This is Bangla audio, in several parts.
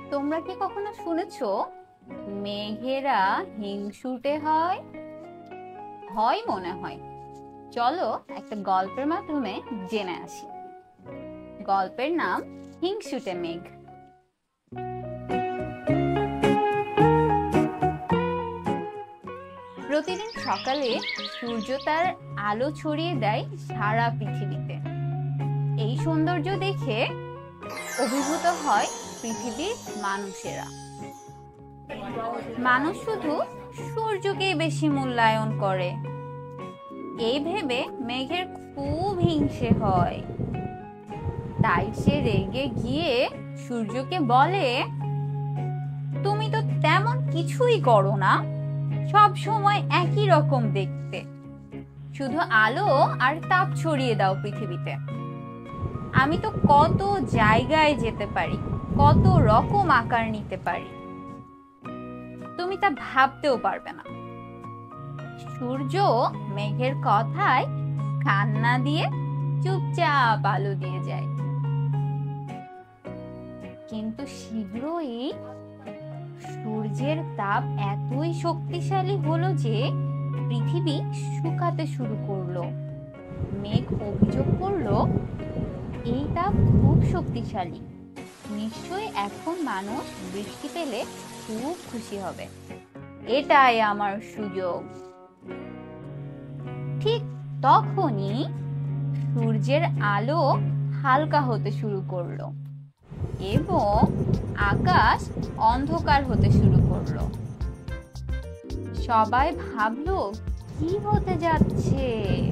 তোমরা কি কখনো শুনেছো মেঘেরা হিংসুটে হয়? হয় মনে হয়। চলো একটা গল্পের মাধ্যমে জেনে আসি। গল্পের নাম হিংসুটে মেঘ। প্রতিদিন সকালে সূর্য তার আলো ছড়িয়ে দেয় সারা পৃথিবীতে। এই সৌন্দর্য দেখে অভিভূত হয় পৃথিবীর মানুষেরা। মানুষ শুধু সূর্যকেই বেশি মূল্যায়ন করে, এই ভেবে মেঘের খুব হিংসে হয়। তাই সে রেগে গিয়ে সূর্যকে বলে, তুমি তো তেমন কিছুই করো না, সব সময় একই রকম দেখতে, শুধু আলো আর তাপ ছড়িয়ে দাও পৃথিবীতে। আমি তো কত জায়গায় যেতে পারি, কত রকম আকার নিতে পারি, তুমি তা ভাবতেও পারবে না। সূর্য মেঘের কথায় কান না দিয়ে চুপচাপ আলো দিয়ে যায়। কিন্তু শীঘ্রই সূর্যের তাপ এতই শক্তিশালী হলো যে পৃথিবী শুকাতে শুরু করলো। মেঘ অভিযোগ করলো, এই তাপ খুব শক্তিশালী, নিশ্চয়ই এখন মানুষ বৃষ্টি পেলে খুব খুশি হবে, এটাই আমার সুযোগ। ঠিক তখনই সূর্যের আলো হালকা হতে শুরু করলো এবং আকাশ অন্ধকার হতে শুরু করলো। সবাই ভাবলো, কি হতে যাচ্ছে?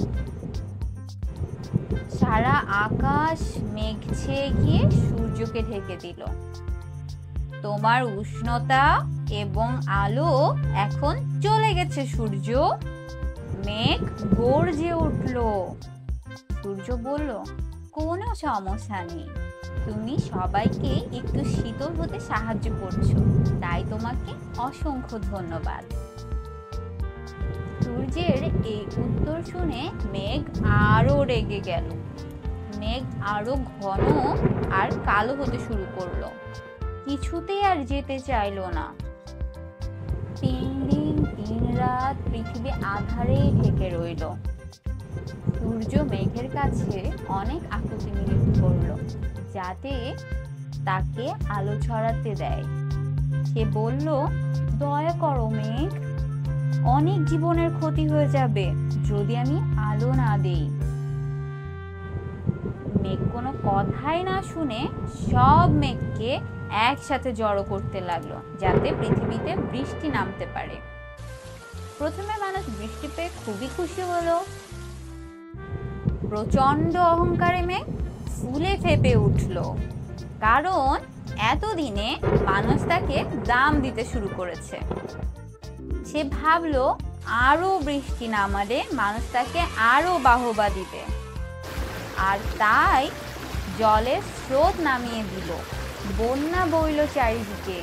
সারা আকাশ মেঘ ছেয়ে গিয়ে সূর্যকে ঢেকে দিল। তোমার উষ্ণতা এবং আলো এখন চলে গেছে সূর্য। মেঘ গর্জে উঠলো। সূর্য বলল, কোনো সমস্যা নেই, তুমি সবাইকে একটু শীতল হতে সাহায্য করছো, তাই তোমাকে অসংখ্য ধন্যবাদ। সূর্যের এই উত্তর শুনে মেঘ আরো রেগে গেল। মেঘ আরো ঘন আর কালো হতে শুরু করলো, কিছুতেই আর যেতে চাইলো না। 3 দিন 3 রাত পৃথিবী আঁধারে ঢেকে রইল। সূর্য মেঘের কাছে অনেক আকুতি মিনতি করলো যাতে তাকে আলো ছড়াতে দেয়। সে বলল, দয়া করো মেঘ, অনেক জীবনের ক্ষতি হয়ে যাবে যদি আমি আলো না দেই। মেঘ কোনো কথাই না শুনে সব মেঘকে একসাথে জড়ো করতে লাগলো যাতে পৃথিবীতে বৃষ্টি নামতে পারে। প্রথমে মানুষ বৃষ্টি পেয়ে খুবই খুশি হলো। প্রচন্ড অহংকারে মেঘ ফুলে ফেপে উঠলো, কারণ এতদিনে মানুষ তাকে দাম দিতে শুরু করেছে। সে ভাবলো, আরো বৃষ্টি নামালে মানুষ তাকে আরো বাহবা দিবে, আর তাই জলের স্রোত নামিয়ে দিল, বন্যা বইল চারিদিকে।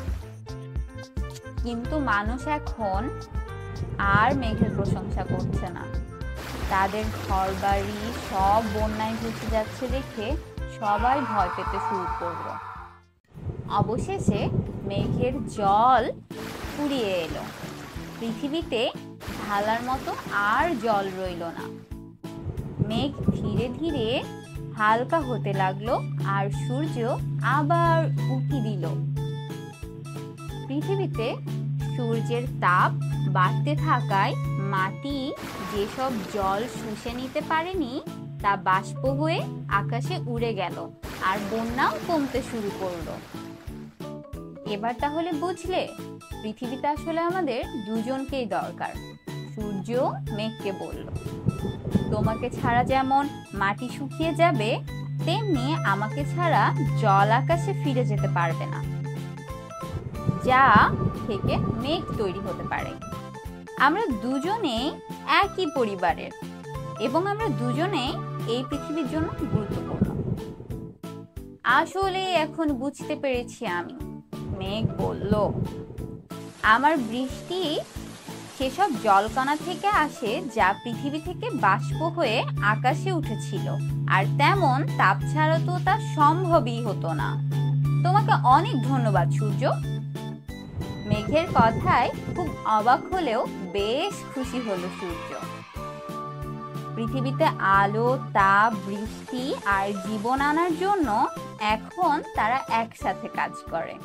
কিন্তু মানুষ এখন আর মেঘের প্রশংসা করছে না। তাদের ঘরবাড়ি সব বন্যায় ভেসে যাচ্ছে দেখে সবাই ভয় পেতে শুরু করলো। অবশেষে মেঘের জল ফুরিয়ে এলো। পৃথিবীতে ঢালার মতো আর জল রইল না। মেঘ ধীরে ধীরে হালকা হতে লাগলো আর সূর্য আবার উঁকি দিল। পৃথিবীতে সূর্যের তাপ বাড়তে থাকায় মাটি যেসব জল শুষে নিতে পারেনি তা বাষ্প হয়ে আকাশে উড়ে গেল আর বন্যাও কমতে শুরু করলো। এবার তাহলে বুঝলে, পৃথিবীতে আসলে আমাদের দুজনকেই দরকার। সূর্য মেঘকে বলল, তোমাকে ছাড়া যেমন মাটি শুকিয়ে যাবে, তেমনি আমাকে ছাড়া জল আকাশে ফিরে যেতে পারবে না, যা থেকে মেঘ তৈরি হতে পারে। আমরা দুজনেই একই পরিবারের এবং আমরা দুজনেই এই পৃথিবীর জন্য গুরুত্বপূর্ণ। আসলে এখন বুঝতে পেরেছি আমি, মেঘ বলল। আমার বৃষ্টি সেসব জলকণা থেকে আসে যা পৃথিবী থেকে বাষ্প হয়ে আকাশে উঠেছিল, আর তেমন তাপ ছাড়া তো তা সম্ভবই হতো না। তোমাকে অনেক ধন্যবাদ সূর্য। মেঘের কথায় খুব অবাক হলেও বেশ খুশি হলো সূর্য। পৃথিবীতে আলো, তাপ, বৃষ্টি আর জীবন আনার জন্য এখন তারা একসাথে কাজ করে।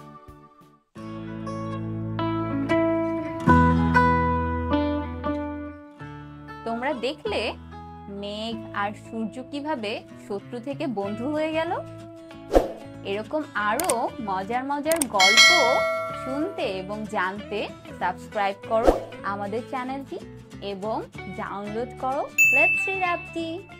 তোমরা দেখলে মেঘ আর সূর্য কিভাবে শত্রু থেকে বন্ধু হয়ে গেল। এরকম আরো মজার মজার গল্প শুনতে এবং জানতে সাবস্ক্রাইব করো আমাদের চ্যানেলটি এবং ডাউনলোড করো লেটস রিড অ্যাপটি।